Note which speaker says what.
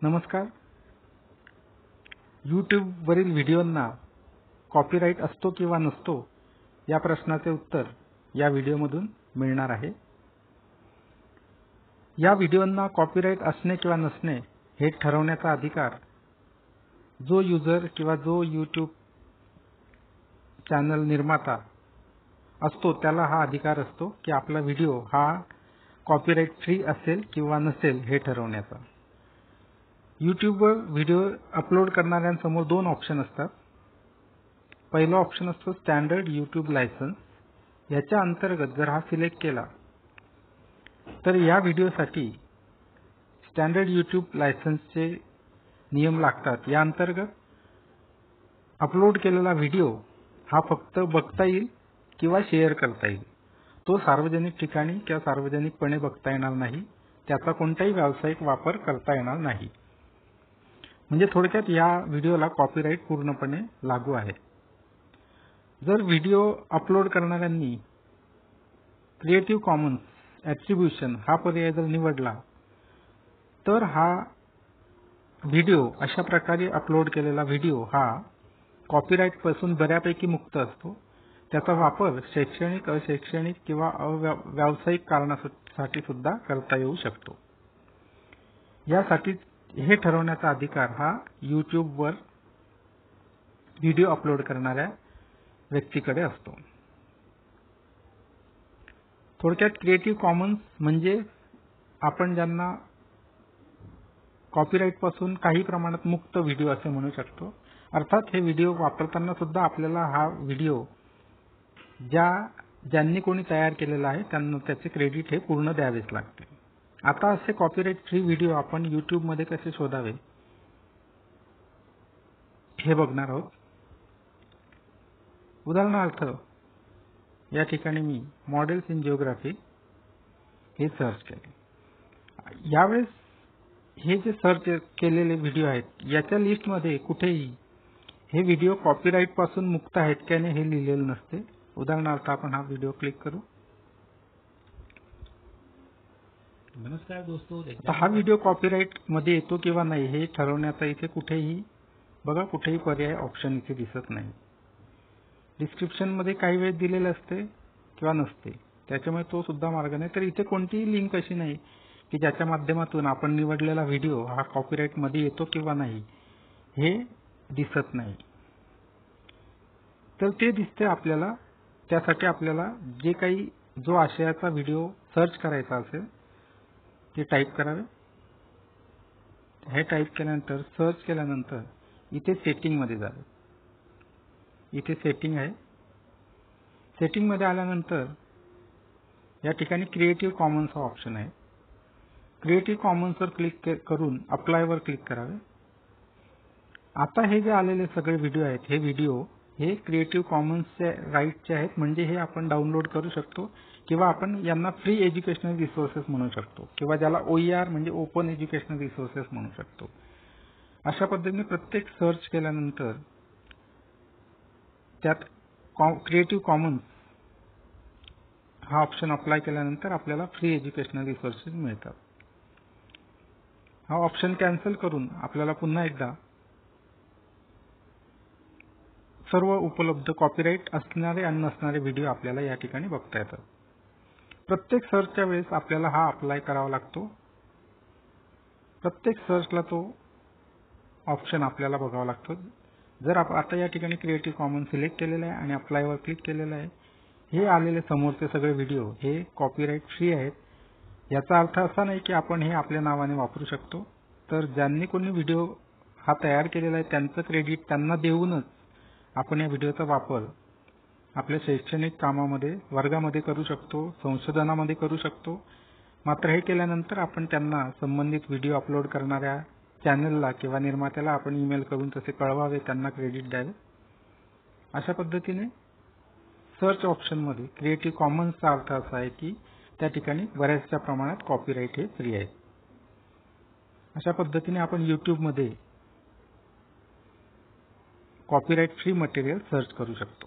Speaker 1: नमस्कार. यूट्यूबवरील व्हिडिओंना कॉपीराइट असतो किंवा नसतो या प्रश्नाचे उत्तर या व्हिडिओमधून मिळणार आहे. या व्हिडिओंना कॉपीराइट असणे किंवा नसणे हे ठरवण्याचा अधिकार जो युजर किंवा जो यूट्यूब चॅनल निर्माता असतो त्याला हा अधिकार असतो की आपला व्हिडिओ हा कॉपीराइट फ्री असेल किंवा नसेल हे ठरवण्याचा. यूट्यूबवर व्हिडिओ अपलोड करणाऱ्यांसमोर दोन ऑप्शन असतात. पहिला ऑप्शन असतो स्टँडर्ड यूट्यूब लायसन्स. याच्या अंतर्गत जर हा सिलेक्ट केला तर या व्हिडिओसाठी स्टँडर्ड यूट्यूब लायसन्सचे नियम लागतात. या अंतर्गत अपलोड केलेला व्हिडिओ हा फक्त बघता येईल किंवा शेअर करता येईल. तो सार्वजनिक ठिकाणी किंवा सार्वजनिकपणे बघता येणार नाही. त्याचा कोणताही व्यावसायिक वापर करता येणार नाही. म्हणजे थोडक्यात या व्हिडिओला कॉपीराइट पूर्णपणे लागू आहे. जर व्हिडिओ अपलोड करणाऱ्यांनी क्रिएटिव्ह कॉमन्स ॲट्रिब्युशन हा पर्याय जर निवडला तर हा व्हिडिओ अशा प्रकारे अपलोड केलेला व्हिडिओ हा कॉपीराइटपासून बऱ्यापैकी मुक्त असतो. त्याचा वापर शैक्षणिक, अशैक्षणिक किंवा व्यावसायिक कारणासाठी सुद्धा करता येऊ शकतो. यासाठी हे ठरवण्याचा अधिकार हा यूट्यूबवर व्हिडिओ अपलोड करणाऱ्या व्यक्तीकडे असतो. थोडक्यात क्रिएटिव्ह कॉमन्स म्हणजे आपण ज्यांना कॉपीराइटपासून काही प्रमाणात मुक्त व्हिडिओ असे म्हणू शकतो. अर्थात हे व्हिडिओ वापरताना सुद्धा आपल्याला हा व्हिडिओ ज्यांनी कोणी तयार केलेला आहे त्यांना त्याचे क्रेडिट हे पूर्ण द्यावेच लागते. आता असे कॉपीराइट फ्री व्हिडिओ आपण यूट्यूबमध्ये कसे शोधावे हे बघणार आहोत. उदाहरणार्थ या ठिकाणी मी मॉडेल्स इन जिओग्राफी हे सर्च केले. यावेळेस हे जे सर्च केलेले व्हिडिओ आहेत याच्या लिस्टमध्ये कुठेही हे व्हिडिओ कॉपीराइट पासून मुक्त आहेत की नाही हे लिहिलेले नसते. उदाहरणार्थ आपण हा व्हिडिओ क्लिक करू.
Speaker 2: नमस्कार दोस्तों.
Speaker 1: हा व्हिडिओ कॉपीराइट मध्ये येतो किंवा नाही हे ठरवण्याचा इथे कुठेही पर्याय ऑप्शन इथे दिसत नाही. डिस्क्रिप्शन मध्ये काही वेळ दिलेले असते किंवा नसते, त्याच्यामुळे तो सुद्धा मार्ग नाही. तर इथे कोणतीही लिंक अशी नाही की ज्याच्या माध्यमातून आपण निवडलेला व्हिडिओ हा कॉपीराइट मध्ये येतो किंवा नाही हे दिसत नाही. तर ते दिसते आपल्याला. त्यासाठी आपल्याला जो आशयाचा व्हिडिओ सर्च करायचा असेल ते टाईप करावे. हे टाईप केल्यानंतर सर्च केल्यानंतर इथे सेटिंग मध्ये जावे. इथे सेटिंग आहे. सेटिंग मध्ये आल्यानंतर या ठिकाणी क्रिएटिव्ह कॉमन्स हा ऑप्शन आहे. क्रिएटिव्ह कॉमन्सवर क्लिक करून अप्लायवर क्लिक करावे. आता हे जे आलेले सगळे व्हिडिओ आहेत हे व्हिडिओ हे क्रिएटिव्ह कॉमन्सचे राईटचे आहेत. म्हणजे हे आपण डाउनलोड करू शकतो किंवा आपण यांना फ्री एज्युकेशनल रिसोर्सेस म्हणू शकतो किंवा ज्याला OER म्हणजे ओपन एज्युकेशनल रिसोर्सेस म्हणू शकतो. अशा पद्धतीने प्रत्येक सर्च केल्यानंतर त्यात क्रिएटिव्ह कॉमन्स हा ऑप्शन अप्लाय केल्यानंतर आपल्याला फ्री एज्युकेशनल रिसोर्सेस मिळतात. हा ऑप्शन कॅन्सल करून आपल्याला पुन्हा एकदा सर्व उपलब्ध कॉपीराइट असणारे आणि नसणारे व्हिडिओ आपल्याला या ठिकाणी बघता येतात. प्रत्येक सर्चच्या वेळेस आपल्याला हा अप्लाय करावा लागतो. प्रत्येक सर्चला तो ऑप्शन आपल्याला बघावा लागतो. जर आता या ठिकाणी क्रिएटिव्ह कॉमन्स सिलेक्ट केलेला आहे आणि अप्लायवर क्लिक केलेलं आहे, हे आलेले समोरचे सगळे व्हिडिओ हे कॉपीराइट फ्री आहेत. याचा अर्थ असा नाही की आपण हे आपल्या नावाने वापरू शकतो. तर ज्यांनी कोणी व्हिडिओ हा तयार केलेला आहे त्यांचं क्रेडिट त्यांना देऊनच आपण या व्हिडिओचा वापर आपल्या शैक्षणिक कामामध्ये वर्गामध्ये करू शकतो, संशोधनामध्ये करू शकतो. मात्र हे केल्यानंतर आपण त्यांना संबंधित व्हिडिओ अपलोड करणाऱ्या चॅनलला किंवा निर्मात्याला आपण ईमेल करून तसे कळवावे, त्यांना क्रेडिट द्यावे. अशा पद्धतीने सर्च ऑप्शनमध्ये क्रिएटिव्ह कॉमन्सचा अर्थ असा आहे की त्या ठिकाणी बऱ्याचशा प्रमाणात कॉपीराइट हे फ्री आहे. अशा पद्धतीने आपण यूट्यूबमध्ये कॉपीराइट फ्री मटेरियल सर्च करू शकतो.